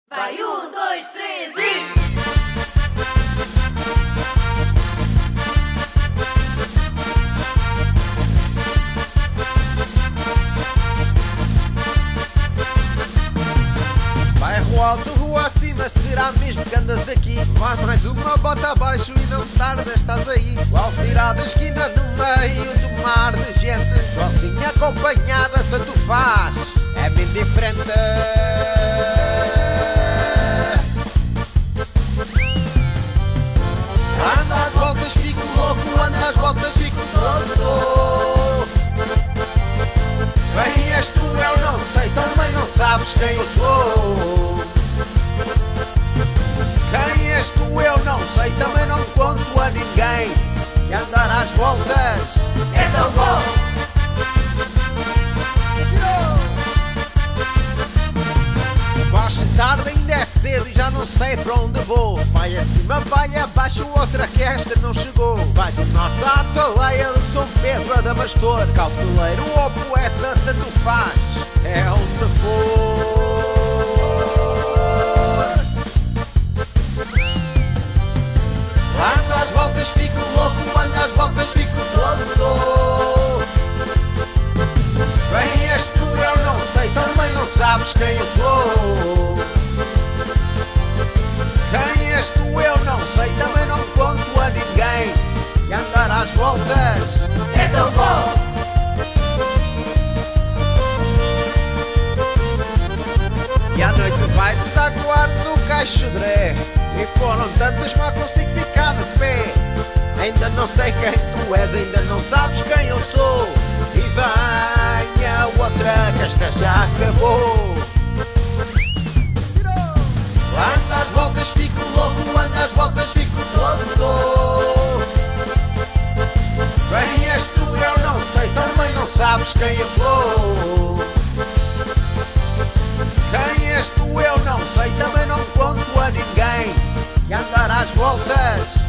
Vai, 1, 2, 3 e... Bairro alto, rua acima, será mesmo que andas aqui? Vai mais uma bota abaixo e não tarda, estás aí. Ao virar da esquina no meio do mar de gente, sozinha acompanhada, tanto faz, é bem diferente. Ando às voltas, fico louco, ando às voltas, fico todo. Quem és tu, eu não sei, também não sabes quem eu sou. Quem és tu, eu não sei, também não conto a ninguém. E andar às voltas é tão bom. Faz tarde, ainda é cedo e já não sei para onde vou. Vai acima, vai abaixo, outra que esta não chegou. Vai do norte à Ataleia, de São Pedro a Damastor, cauteleiro ou poeta, tanto faz, é onde for. Ando às voltas, fico louco, ando às voltas, fico todo. Quem és tu, eu não sei, também não sabes quem eu sou. Quem és tu, eu não sei, também não conto a ninguém. E andar às voltas é tão bom. E à noite vai desaguar no Caixodré, e foram tantas, mal consigo ficar de pé. Ainda não sei quem tu és, ainda não sabes quem eu sou. E venha outra, que esta já acabou. Ando às voltas, fico louco, ando às voltas, fico todo. Quem és tu, eu não sei, também não sabes quem eu sou. Quem és tu, eu não sei, também não conto a ninguém. E andar às voltas